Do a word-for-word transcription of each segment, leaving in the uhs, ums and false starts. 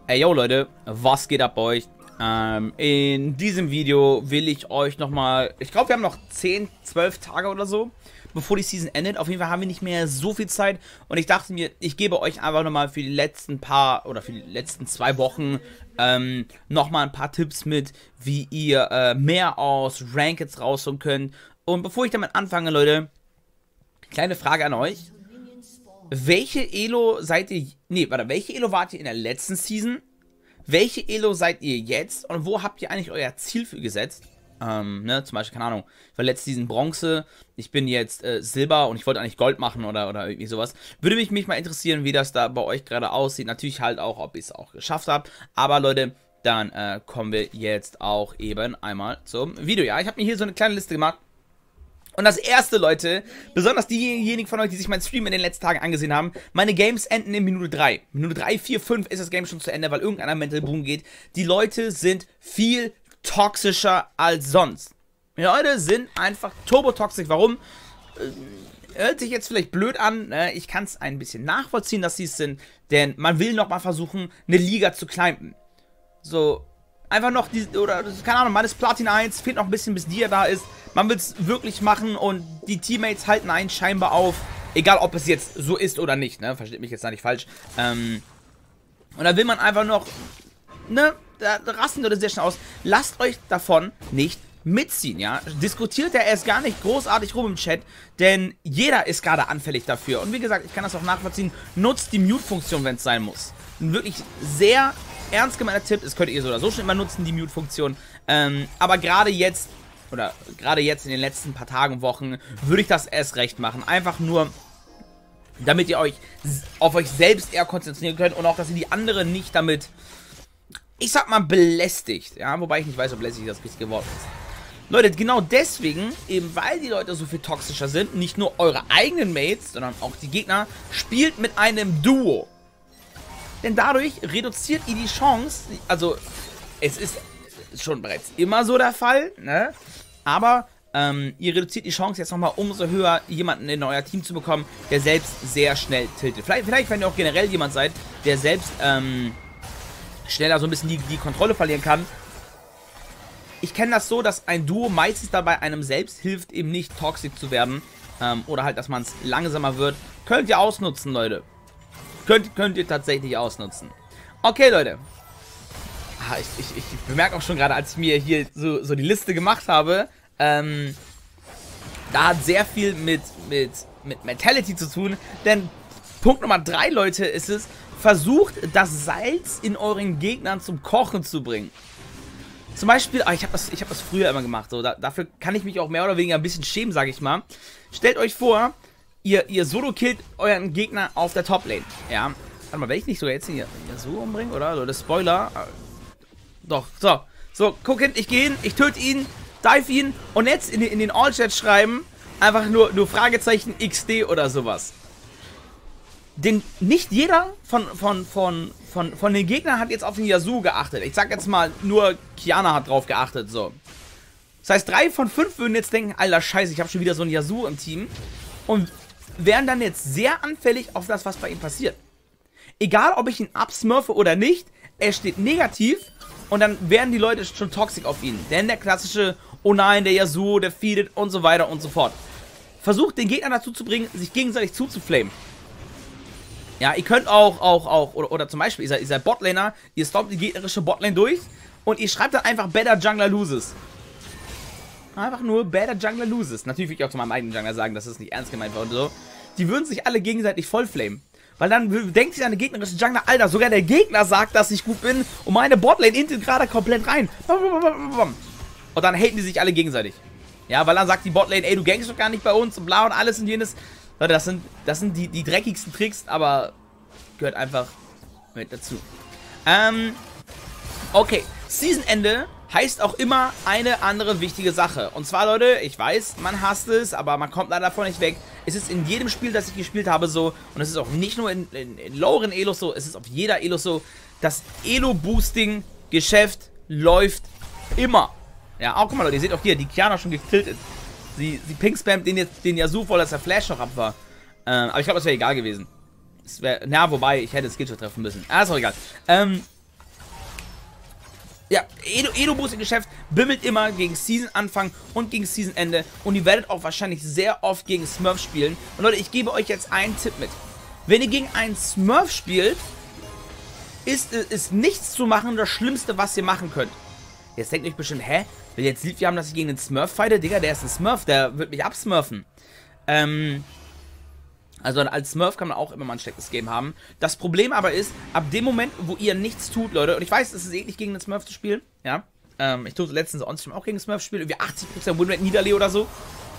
Ey, yo Leute, was geht ab bei euch? Ähm, in diesem Video will ich euch nochmal, ich glaube wir haben noch zehn, zwölf Tage oder so, bevor die Season endet. Auf jeden Fall haben wir nicht mehr so viel Zeit und ich dachte mir, ich gebe euch einfach nochmal für die letzten paar, oder für die letzten zwei Wochen ähm, nochmal ein paar Tipps mit, wie ihr äh, mehr aus Rankeds rausholen könnt. Und bevor ich damit anfange, Leute, kleine Frage an euch. Welche Elo seid ihr, nee, warte, welche Elo wart ihr in der letzten Season? Welche Elo seid ihr jetzt? Und wo habt ihr eigentlich euer Ziel für gesetzt? Ähm, ne, zum Beispiel, keine Ahnung, ich war letzte Season Bronze, ich bin jetzt äh, Silber und ich wollte eigentlich Gold machen oder, oder irgendwie sowas. Würde mich, mich mal interessieren, wie das da bei euch gerade aussieht. Natürlich halt auch, ob ich es auch geschafft habe. Aber Leute, dann äh, kommen wir jetzt auch eben einmal zum Video. Ja, ich habe mir hier so eine kleine Liste gemacht. Und das erste, Leute, besonders diejenigen von euch, die sich meinen Stream in den letzten Tagen angesehen haben, meine Games enden in Minute drei. Minute drei, vier, fünf ist das Game schon zu Ende, weil irgendeiner Mental Boom geht. Die Leute sind viel toxischer als sonst. Die Leute sind einfach turbotoxisch. Warum? Hört sich jetzt vielleicht blöd an, ich kann es ein bisschen nachvollziehen, dass sie es sind, denn man will nochmal versuchen, eine Liga zu climben. So, einfach noch, die, oder, keine Ahnung, man ist Platin eins, fehlt noch ein bisschen, bis Dia da ist. Man will es wirklich machen und die Teammates halten einen scheinbar auf. Egal, ob es jetzt so ist oder nicht, ne? Versteht mich jetzt da nicht falsch. Ähm, und da will man einfach noch, ne? Da, da rasten Leute sehr schnell aus. Lasst euch davon nicht mitziehen, ja? Diskutiert er erst gar nicht großartig rum im Chat, denn jeder ist gerade anfällig dafür. Und wie gesagt, ich kann das auch nachvollziehen. Nutzt die Mute-Funktion, wenn es sein muss. Ein wirklich sehr ernst gemeinter Tipp. Das könnt ihr so oder so schon immer nutzen, die Mute-Funktion. Ähm, aber gerade jetzt, oder gerade jetzt in den letzten paar Tagen, Wochen, würde ich das erst recht machen. Einfach nur, damit ihr euch auf euch selbst eher konzentrieren könnt und auch, dass ihr die anderen nicht damit, ich sag mal, belästigt. Ja, wobei ich nicht weiß, ob lästig das richtige Wort ist. Leute, genau deswegen, eben weil die Leute so viel toxischer sind, nicht nur eure eigenen Mates, sondern auch die Gegner, spielt mit einem Duo. Denn dadurch reduziert ihr die Chance, also es ist schon bereits immer so der Fall, ne? Aber ähm, ihr reduziert die Chance jetzt nochmal umso höher, jemanden in euer Team zu bekommen, der selbst sehr schnell tiltet. Vielleicht, vielleicht wenn ihr auch generell jemand seid, der selbst ähm, schneller so ein bisschen die, die Kontrolle verlieren kann. Ich kenne das so, dass ein Duo meistens dabei einem selbst hilft, eben nicht toxisch zu werden. Ähm, oder halt, dass man es langsamer wird. Könnt ihr ausnutzen, Leute. Könnt, könnt ihr tatsächlich ausnutzen. Okay, Leute. Ah, ich, ich, ich bemerke auch schon gerade, als ich mir hier so, so die Liste gemacht habe, ähm, da hat sehr viel mit, mit, mit Mentality zu tun, denn Punkt Nummer drei, Leute, ist es, versucht das Salz in euren Gegnern zum Kochen zu bringen. Zum Beispiel, ah, ich habe das, ich hab das früher immer gemacht, so, da, dafür kann ich mich auch mehr oder weniger ein bisschen schämen, sage ich mal. Stellt euch vor, ihr, ihr Solo-killt euren Gegner auf der Top-Lane, ja. Warte mal, wenn ich nicht sogar jetzt hier so umbringe, oder? So, das Spoiler. Doch, so. So, gucken, ich gehe hin, ich töte ihn, dive ihn und jetzt in, in den All-Chat schreiben, einfach nur, nur Fragezeichen X D oder sowas. Denn nicht jeder von, von, von, von, von den Gegnern hat jetzt auf den Yasuo geachtet. Ich sag jetzt mal, nur Kiana hat drauf geachtet, so. Das heißt, drei von fünf würden jetzt denken, alter Scheiße, ich habe schon wieder so einen Yasuo im Team. Und wären dann jetzt sehr anfällig auf das, was bei ihm passiert. Egal, ob ich ihn absmurfe oder nicht, er steht negativ und dann werden die Leute schon toxisch auf ihn. Denn der klassische, oh nein, der Yasuo, der feedet und so weiter und so fort. Versucht den Gegner dazu zu bringen, sich gegenseitig zuzuflamen. Ja, ihr könnt auch, auch, auch, oder, oder zum Beispiel, ihr seid, ihr seid Botlaner, ihr stoppt die gegnerische Botlane durch und ihr schreibt dann einfach Better Jungler Loses. Einfach nur Better Jungler Loses. Natürlich will ich auch zu meinem eigenen Jungler sagen, dass das nicht ernst gemeint war und so. Die würden sich alle gegenseitig vollflamen. Weil dann denkt sich eine gegnerische Jungler, Alter, sogar der Gegner sagt, dass ich gut bin und meine Botlane intet gerade komplett rein. Und dann haten die sich alle gegenseitig. Ja, weil dann sagt die Botlane, ey, du gangst doch gar nicht bei uns und bla und alles und jenes. Leute, das sind, das sind die, die dreckigsten Tricks, aber gehört einfach mit dazu. Ähm, okay, Seasonende heißt auch immer eine andere wichtige Sache. Und zwar, Leute, ich weiß, man hasst es, aber man kommt leider davon nicht weg. Es ist in jedem Spiel, das ich gespielt habe, so, und es ist auch nicht nur in, in, in loweren Elos so, es ist auf jeder Elo so, das Elo-Boosting-Geschäft läuft immer. Ja, auch guck mal, Leute, ihr seht auch hier, die Kiana schon getiltet. Sie, sie ping-spammt den, jetzt, den Yasuo voll, dass der Flash noch ab war. Ähm, aber ich glaube, das wäre egal gewesen. Es wär, na, wobei, ich hätte Skillshot treffen müssen. Ah, ist auch egal. Ähm, Ja, Edo-Boost-Geschäft bimmelt immer gegen Season-Anfang und gegen Season-Ende. Und ihr werdet auch wahrscheinlich sehr oft gegen Smurf spielen. Und Leute, ich gebe euch jetzt einen Tipp mit. Wenn ihr gegen einen Smurf spielt, ist, ist nichts zu machen das Schlimmste, was ihr machen könnt. Jetzt denkt euch bestimmt, hä? Will jetzt lieb wir haben, dass ich gegen den Smurf fighte? Digga, der ist ein Smurf, der wird mich absmurfen. Ähm... Also als Smurf kann man auch immer mal ein schlechtes Game haben. Das Problem aber ist, ab dem Moment, wo ihr nichts tut, Leute, und ich weiß, es ist eklig gegen den Smurf zu spielen, ja. Ähm, ich tue letztens on-stream auch gegen den Smurf spielen, irgendwie achtzig Prozent Winrate Niederlay oder so.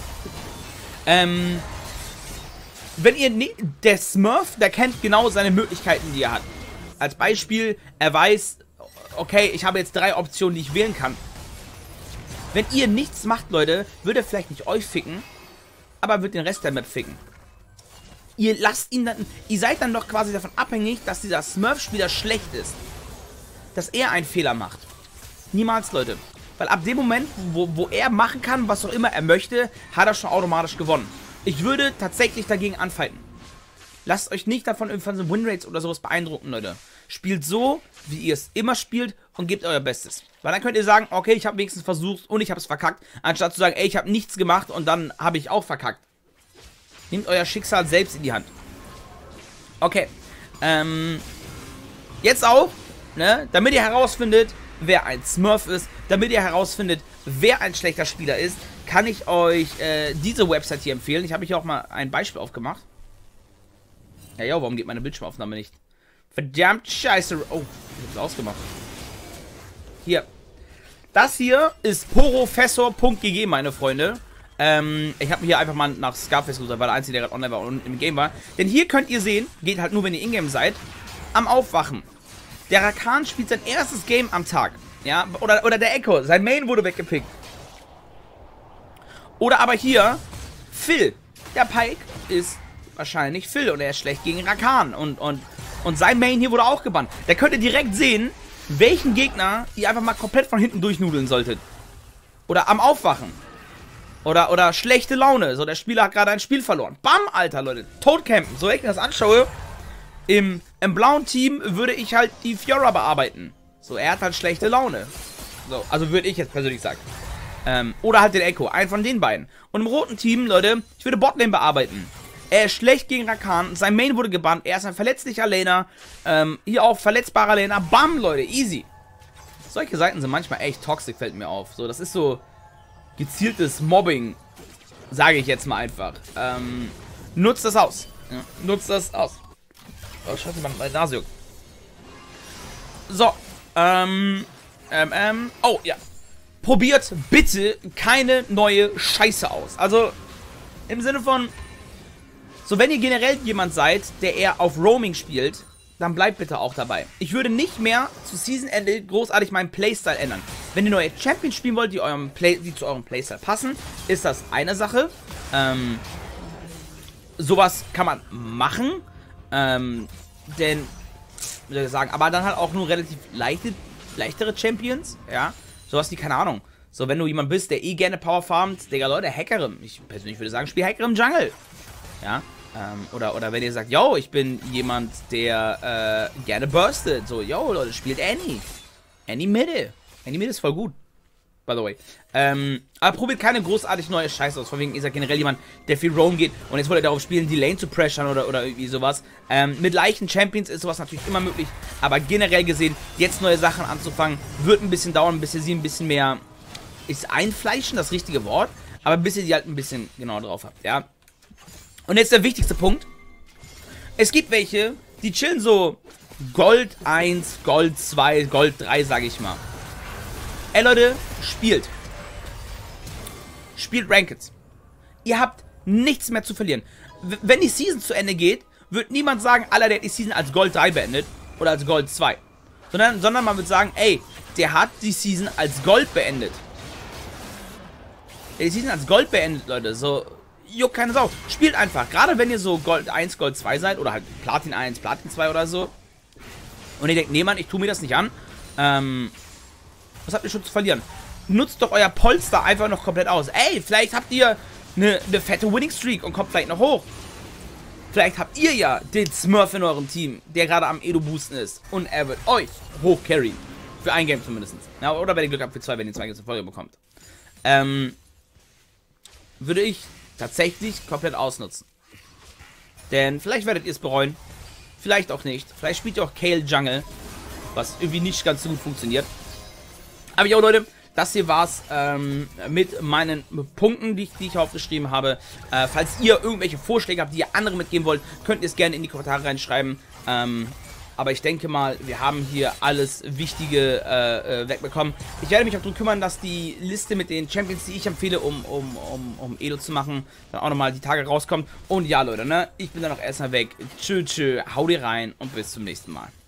Ähm, wenn ihr nicht, der Smurf, der kennt genau seine Möglichkeiten, die er hat. Als Beispiel, er weiß, okay, ich habe jetzt drei Optionen, die ich wählen kann. Wenn ihr nichts macht, Leute, wird er vielleicht nicht euch ficken, aber wird den Rest der Map ficken. Ihr lasst ihn dann, ihr seid dann doch quasi davon abhängig, dass dieser Smurf-Spieler schlecht ist. Dass er einen Fehler macht. Niemals, Leute. Weil ab dem Moment, wo, wo er machen kann, was auch immer er möchte, hat er schon automatisch gewonnen. Ich würde tatsächlich dagegen anfighten. Lasst euch nicht davon von so Winrates oder sowas beeindrucken, Leute. Spielt so, wie ihr es immer spielt und gebt euer Bestes. Weil dann könnt ihr sagen, okay, ich habe wenigstens versucht und ich habe es verkackt. Anstatt zu sagen, ey, ich habe nichts gemacht und dann habe ich auch verkackt. Nehmt euer Schicksal selbst in die Hand. Okay. Ähm. Jetzt auch, ne? Damit ihr herausfindet, wer ein Smurf ist, damit ihr herausfindet, wer ein schlechter Spieler ist, kann ich euch äh, diese Website hier empfehlen. Ich habe hier auch mal ein Beispiel aufgemacht. Ja, ja, warum geht meine Bildschirmaufnahme nicht? Verdammt scheiße. Oh, ich hab's ausgemacht. Hier. Das hier ist porofessor punkt g g, meine Freunde. Ähm, ich habe hier einfach mal nach Scarface gesucht, weil der Einzige, der gerade online war und im Game war. Denn hier könnt ihr sehen, geht halt nur, wenn ihr in-game seid, am Aufwachen. Der Rakan spielt sein erstes Game am Tag. Ja, oder, oder der Echo, sein Main wurde weggepickt. Oder aber hier, Phil. Der Pike ist wahrscheinlich Phil und er ist schlecht gegen Rakan. Und, und, und sein Main hier wurde auch gebannt. Da könnt ihr direkt sehen, welchen Gegner ihr einfach mal komplett von hinten durchnudeln solltet. Oder am Aufwachen. Oder, oder schlechte Laune. So, der Spieler hat gerade ein Spiel verloren. Bam, Alter, Leute. Totcampen. So, wenn ich mir das anschaue, im, im blauen Team würde ich halt die Fiora bearbeiten. So, er hat halt schlechte Laune. So, also würde ich jetzt persönlich sagen. Ähm, oder halt den Echo. Einen von den beiden. Und im roten Team, Leute, ich würde Botlane bearbeiten. Er ist schlecht gegen Rakan. Sein Main wurde gebannt. Er ist ein verletzlicher Laner. Ähm, hier auch verletzbarer Laner. Bam, Leute. Easy. Solche Seiten sind manchmal echt toxisch, fällt mir auf. So, das ist so gezieltes Mobbing, sage ich jetzt mal einfach. Ähm, nutzt das aus. Ja, nutzt das aus. Oh, scheiße, meine Nase juckt. So, ähm, ähm, ähm, oh, ja. Probiert bitte keine neue Scheiße aus. Also, im Sinne von, so wenn ihr generell jemand seid, der eher auf Roaming spielt, dann bleibt bitte auch dabei. Ich würde nicht mehr zu Season-Ende großartig meinen Playstyle ändern. Wenn ihr neue Champions spielen wollt, die, eurem Play die zu eurem Playstyle passen, ist das eine Sache. Ähm, sowas kann man machen. Ähm, denn, wie soll ich sagen, aber dann halt auch nur relativ leichte, leichtere Champions, ja. Sowas wie, keine Ahnung. So, wenn du jemand bist, der eh gerne Power farmt, Digga, Leute, Hackerim. Ich persönlich würde sagen, spiel Hackerim Jungle. Ja. Ähm, oder, oder wenn ihr sagt, yo, ich bin jemand, der äh, gerne burstet. So, yo, Leute, spielt Annie. Annie Mitte. Annie Mitte ist voll gut. By the way. Ähm, aber probiert keine großartig neue Scheiße aus. Von wegen, ihr seid generell jemand, der viel Roam geht. Und jetzt wollt ihr darauf spielen, die Lane zu pressern oder, oder irgendwie sowas. Ähm, mit leichten Champions ist sowas natürlich immer möglich. Aber generell gesehen, jetzt neue Sachen anzufangen, wird ein bisschen dauern, bis ihr sie ein bisschen mehr, ist einfleischen das richtige Wort? Aber bis ihr sie halt ein bisschen genauer drauf habt, ja. Und jetzt der wichtigste Punkt. Es gibt welche, die chillen so Gold eins, Gold zwei, Gold drei, sage ich mal. Ey Leute, spielt. Spielt Rankeds. Ihr habt nichts mehr zu verlieren. W wenn die Season zu Ende geht, wird niemand sagen, Alter, der hat die Season als Gold drei beendet oder als Gold zwei. Sondern, sondern man wird sagen, ey, der hat die Season als Gold beendet. Der hat die Season als Gold beendet, Leute. So, juckt keine Sau. Spielt einfach. Gerade wenn ihr so Gold eins, Gold zwei seid oder halt Platin eins, Platin zwei oder so. Und ihr denkt, nee, Mann, ich tue mir das nicht an. Ähm, was habt ihr schon zu verlieren? Nutzt doch euer Polster einfach noch komplett aus. Ey, vielleicht habt ihr eine, eine fette Winning Streak und kommt vielleicht noch hoch. Vielleicht habt ihr ja den Smurf in eurem Team, der gerade am Edo-Boosten ist. Und er wird euch hochcarryen. Für ein Game zumindest. Ja, oder wenn ihr Glück habt für zwei, wenn ihr zwei Games in Folge bekommt. Ähm, würde ich tatsächlich komplett ausnutzen. Denn vielleicht werdet ihr es bereuen. Vielleicht auch nicht. Vielleicht spielt ihr auch Kayle Jungle. Was irgendwie nicht ganz so gut funktioniert. Aber ja, Leute, das hier war's ähm, mit meinen Punkten, die ich, die ich aufgeschrieben habe. Äh, falls ihr irgendwelche Vorschläge habt, die ihr anderen mitgeben wollt, könnt ihr es gerne in die Kommentare reinschreiben. Ähm, aber ich denke mal, wir haben hier alles Wichtige äh, äh, wegbekommen. Ich werde mich auch darum kümmern, dass die Liste mit den Champions, die ich empfehle, um, um, um, um Elo zu machen, dann auch nochmal die Tage rauskommt. Und ja, Leute, ne, ich bin dann auch erstmal weg. Tschö, tschö, hau dir rein und bis zum nächsten Mal.